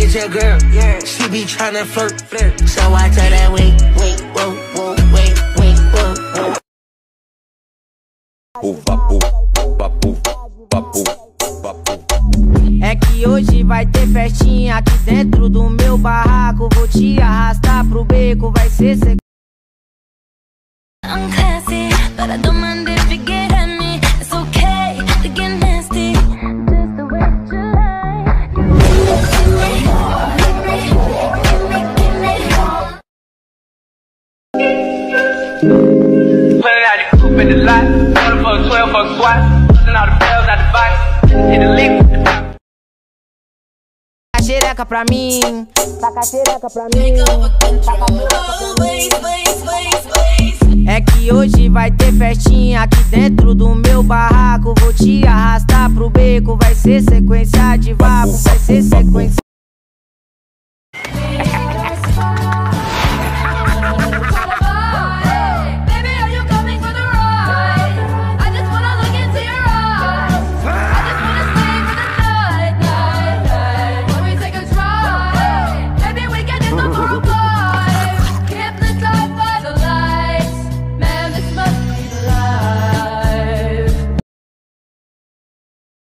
is your girl. Yeah, she be tryna flirt. So I tell that wait, whoa, wait, whoa. É que hoje vai ter festinha aqui dentro do meu barraco. Vou te arrastar pro beco, vai ser I'm classy, but I don't mind if you get at me. It's okay to get nasty, just the way that you like. Pulling out the coupe in the lot, 1 for 12 for squat, pulling all the bells out the box, hit the lick with the top. xereca pra mim, taca xereca pra mim. É que hoje vai ter festinha aqui dentro do meu barraco. Vou te arrastar pro beco, vai ser sequência de vapo, vai ser sequência.